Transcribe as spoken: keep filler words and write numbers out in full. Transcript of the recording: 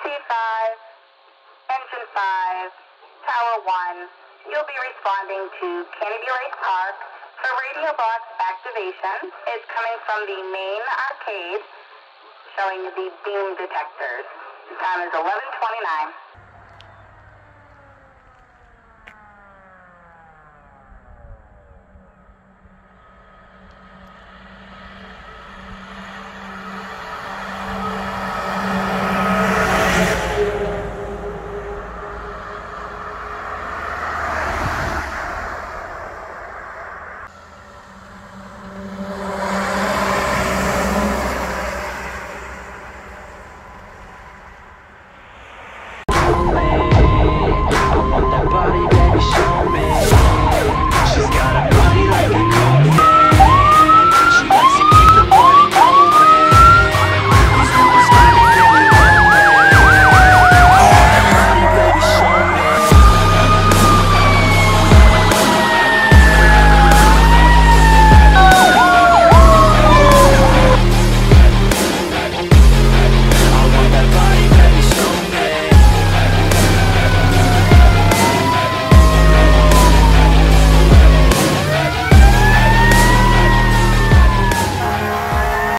C five, Engine five, Tower one. You'll be responding to Canobie Lake Park for radio box activation. It's coming from the main arcade, showing the beam detectors. The time is eleven twenty-nine.